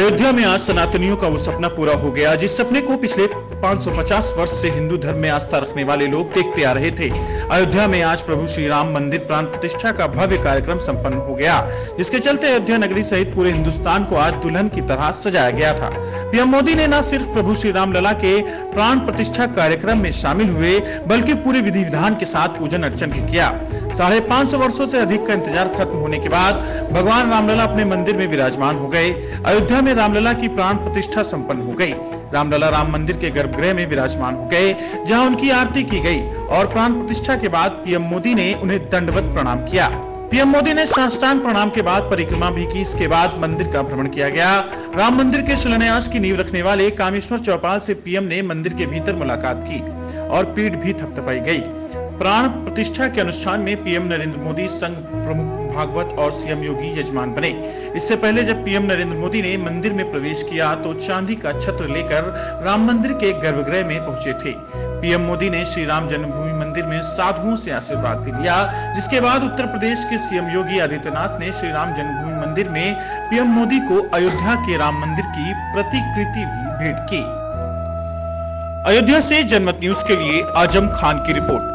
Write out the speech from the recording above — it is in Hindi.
अयोध्या में आज सनातनियों का वो सपना पूरा हो गया जिस सपने को पिछले 550 वर्ष से हिंदू धर्म में आस्था रखने वाले लोग देखते आ रहे थे। अयोध्या में आज प्रभु श्री राम मंदिर प्राण प्रतिष्ठा का भव्य कार्यक्रम संपन्न हो गया, जिसके चलते अयोध्या नगरी सहित पूरे हिंदुस्तान को आज दुल्हन की तरह सजाया गया था। पीएम मोदी ने न सिर्फ प्रभु श्री राम लला के प्राण प्रतिष्ठा कार्यक्रम में शामिल हुए, बल्कि पूरे विधि विधान के साथ पूजन अर्चन भी किया। 550 वर्षों से अधिक का इंतजार खत्म होने के बाद भगवान रामलला अपने मंदिर में विराजमान हो गए। अयोध्या में रामलला की प्राण प्रतिष्ठा संपन्न हो गई। रामलला राम मंदिर के गर्भगृह में विराजमान हो गए, जहां उनकी आरती की गई और प्राण प्रतिष्ठा के बाद पीएम मोदी ने उन्हें दंडवत प्रणाम किया। पीएम मोदी ने साष्टांग प्रणाम के बाद परिक्रमा भी की। इसके बाद मंदिर का भ्रमण किया गया। राम मंदिर के शिलान्यास की नींव रखने वाले कामेश्वर चौपाल से पीएम ने मंदिर के भीतर मुलाकात की और पीठ भी थपथपाई गई। प्राण प्रतिष्ठा के अनुष्ठान में पीएम नरेंद्र मोदी, संघ प्रमुख भागवत और सीएम योगी यजमान बने। इससे पहले जब पीएम नरेंद्र मोदी ने मंदिर में प्रवेश किया तो चांदी का छत्र लेकर राम मंदिर के गर्भगृह में पहुंचे थे। पीएम मोदी ने श्री राम जन्मभूमि मंदिर में साधुओं से आशीर्वाद भी लिया, जिसके बाद उत्तर प्रदेश के सीएम योगी आदित्यनाथ ने श्री राम जन्मभूमि मंदिर में पीएम मोदी को अयोध्या के राम मंदिर की प्रतिकृति भी भेंट की। अयोध्या से जनमत न्यूज के लिए आजम खान की रिपोर्ट।